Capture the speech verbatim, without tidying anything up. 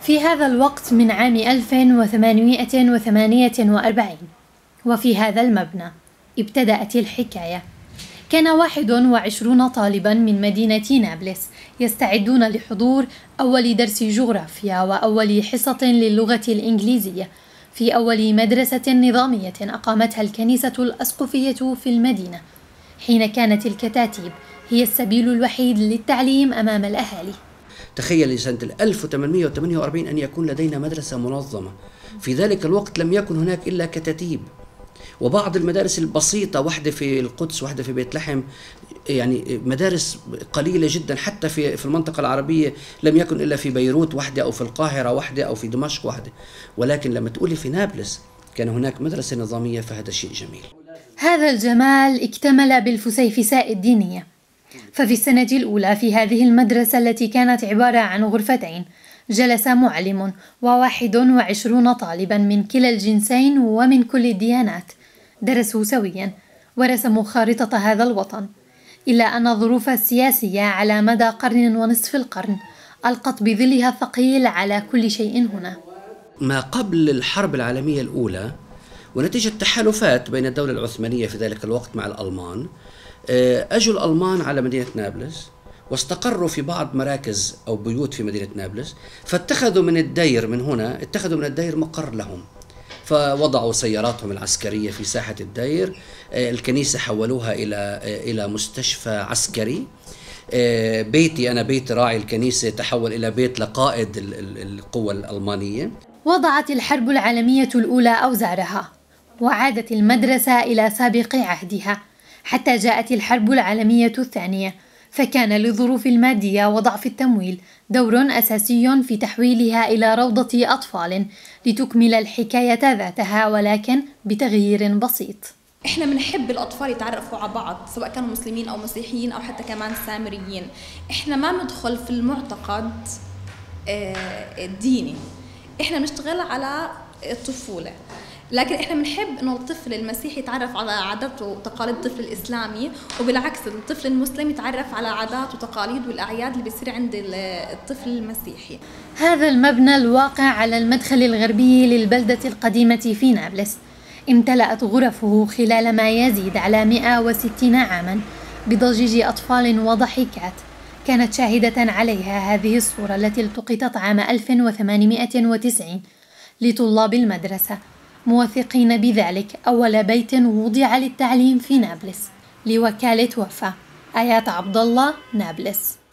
في هذا الوقت من عام ألف وثمانمائة وثمانية وأربعين، وفي هذا المبنى ابتدأت الحكاية. كان واحد وعشرون طالبا من مدينة نابلس يستعدون لحضور أول درس جغرافيا وأول حصة للغة الإنجليزية في أول مدرسة نظامية أقامتها الكنيسة الأسقفية في المدينة، حين كانت الكتاتيب هي السبيل الوحيد للتعليم أمام الأهالي. تخيل سنة ألف وثمانمائة وثمانية وأربعين أن يكون لدينا مدرسة منظمة. في ذلك الوقت لم يكن هناك إلا كتاتيب وبعض المدارس البسيطة، واحدة في القدس واحدة في بيت لحم، يعني مدارس قليلة جدا. حتى في في المنطقة العربية لم يكن إلا في بيروت واحدة أو في القاهرة واحدة أو في دمشق واحدة. ولكن لما تقولي في نابلس كان هناك مدرسة نظامية، فهذا شيء جميل. هذا الجمال اكتمل بالفسيفساء الدينية. ففي السنة الأولى في هذه المدرسة التي كانت عبارة عن غرفتين جلس معلم وواحد وعشرون طالبا من كلا الجنسين ومن كل الديانات، درسوا سويا ورسموا خارطة هذا الوطن، إلا أن الظروف السياسية على مدى قرن ونصف القرن ألقت بظلها الثقيل على كل شيء هنا. ما قبل الحرب العالمية الأولى ونتيجة تحالفات بين الدولة العثمانية في ذلك الوقت مع الألمان، أجوا الألمان على مدينة نابلس واستقروا في بعض مراكز أو بيوت في مدينة نابلس، فاتخذوا من الدير من هنا اتخذوا من الدير مقر لهم، فوضعوا سياراتهم العسكرية في ساحة الدير. الكنيسة حولوها إلى إلى مستشفى عسكري. بيتي أنا بيت راعي الكنيسة تحول إلى بيت لقائد القوة الألمانية. وضعت الحرب العالمية الأولى أوزارها وعادت المدرسة إلى سابق عهدها، حتى جاءت الحرب العالمية الثانية، فكان للظروف المادية وضعف التمويل دور أساسي في تحويلها إلى روضة أطفال لتكمل الحكاية ذاتها، ولكن بتغيير بسيط. احنا بنحب الاطفال يتعرفوا على بعض، سواء كانوا مسلمين او مسيحيين او حتى كمان سامريين. احنا ما بندخل في المعتقد الديني، احنا بنشتغل على الطفولة، لكن احنا بنحب انه الطفل المسيحي يتعرف على عادات وتقاليد الطفل الاسلامي، وبالعكس الطفل المسلم يتعرف على عادات وتقاليد والاعياد اللي بيصير عند الطفل المسيحي. هذا المبنى الواقع على المدخل الغربي للبلدة القديمة في نابلس امتلأت غرفه خلال ما يزيد على مئة وستين عاما بضجيج أطفال وضحكات. كانت شاهدة عليها هذه الصورة التي التقطت عام ألف وثمانمائة وتسعين لطلاب المدرسة، موثقين بذلك أول بيت وضع للتعليم في نابلس. لوكالة وفا، آيات عبد الله، نابلس.